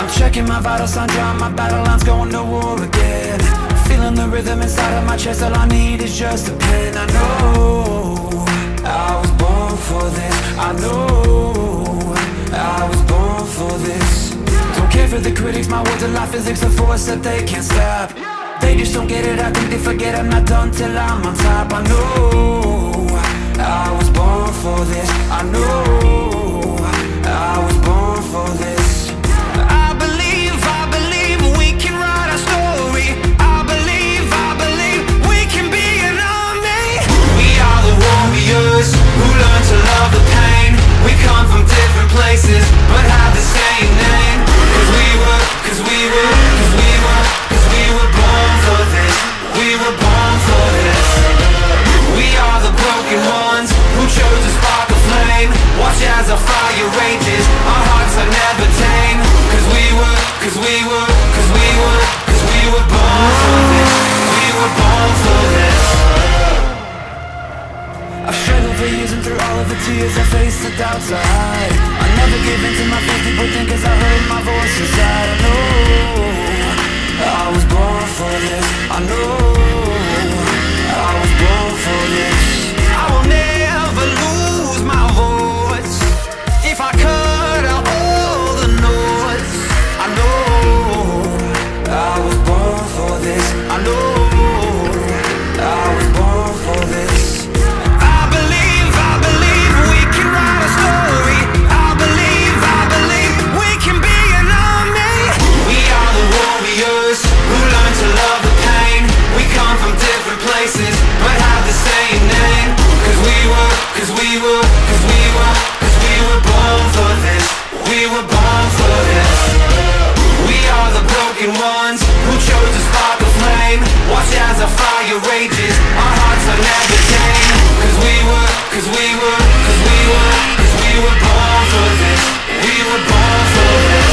I'm checking my vital signs, drawing my battle lines, going to war again. Feeling the rhythm inside of my chest, all I need is just a pen. I know I was born for this. I know I was born for this. Don't care for the critics, my words are like physics, a force that they can't stop. They just don't get it, I think they forget I'm not done till I'm on top. I know I was born for this. I know I was born for this. I believe we can write our story. I believe we can be an army. We are the warriors who learn to love the pain. We come from different places, but have the same name. Cause we were born for this. We were born for this. We are the broken ones who chose to spark a flame. Watch as our fire rages, our hearts are never tame. Cause we were born for this. We were born for this. I've struggled for years and through all of the tears I faced the doubts I hide. I never gave in to my faith, people think cause I heard my voice inside. I know I was born for this. I know I was born for this. I will never lose my voice. If I cut out all the noise, I know I was born for this. I know I was born for this. I believe we can write a story. I believe we can be an army. We are the warriors who learn to love the pain. We come from different places, but have the same name. Cause we were born for this. We were born for this. We are the broken ones who chose to spark a flame. Watch as our fire rages, our hearts are never tame. Cause we were born for this. We were born for this.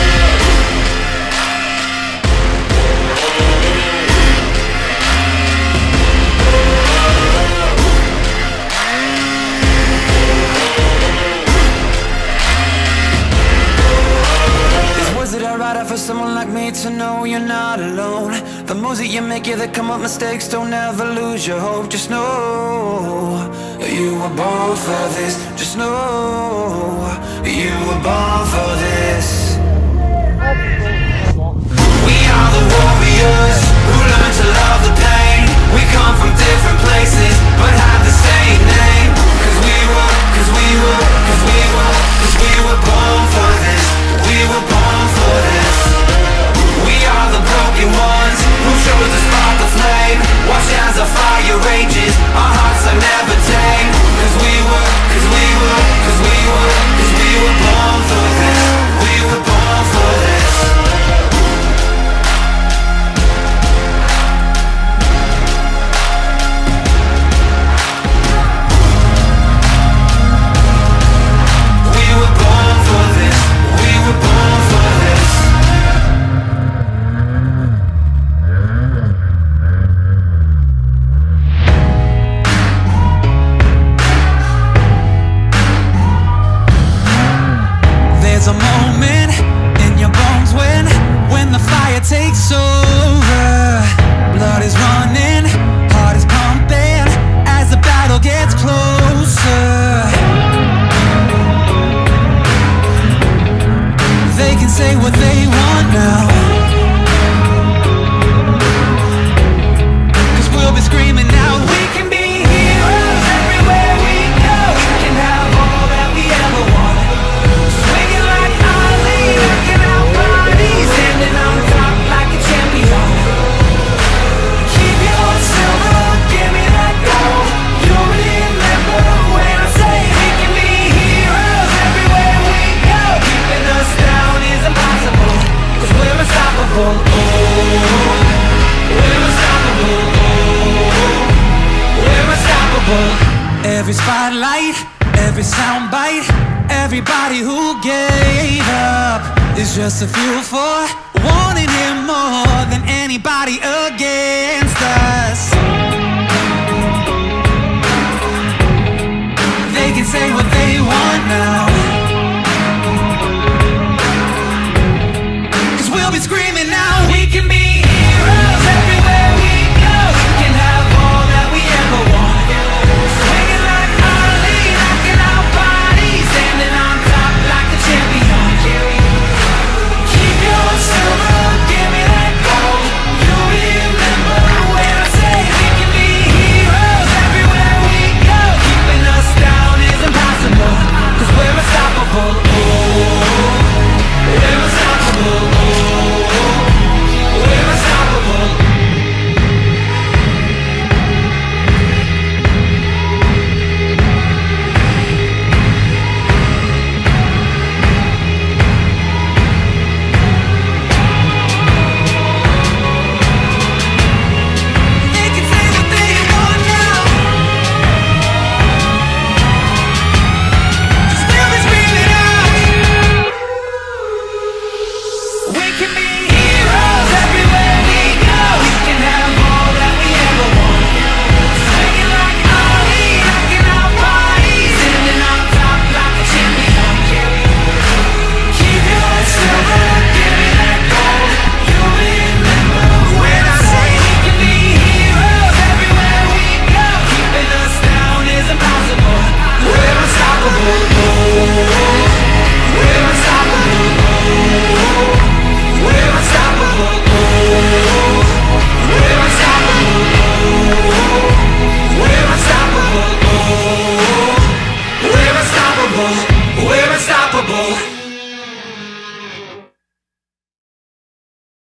For someone like me to know you're not alone. The moves that you make, yeah, that come up mistakes. Don't ever lose your hope. Just know you were born for this. Just know you were born for this. We are the warriors who learn to love the pain. We come from different places, but have the same name. Cause we were born for this. We were born for this. We are the broken ones who chose to spark the flame. Watch as our fire rages, our hearts are never tame. Cause we were born for this. We were born for this. Takes over, blood is running, heart is pumping as the battle gets closer. They can say what they want now, cause we'll be screaming out, we can be heroes everywhere we go. We can have all that we ever wanted. Swinging like Ali, looking out bodies, standing on top. Keep your silver, give me that gold. You'll remember when I say we can be heroes everywhere we go. Keeping us down is impossible, cause we're unstoppable. Oh, we're unstoppable. Oh, we're unstoppable. Every spotlight, every soundbite, everybody who gave up is just a fuel for wanting him more than anybody against us. They can say what they want now.